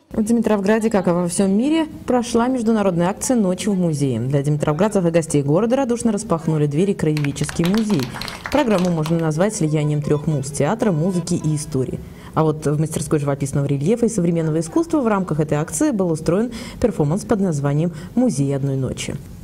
В Димитровграде, как и во всем мире, прошла международная акция «Ночь в музее». Для димитровградцев и гостей города радушно распахнули двери краеведческий музей. Программу можно назвать слиянием трех муз – театра, музыки и истории. А вот в мастерской живописного рельефа и современного искусства в рамках этой акции был устроен перформанс под названием «Музей одной ночи».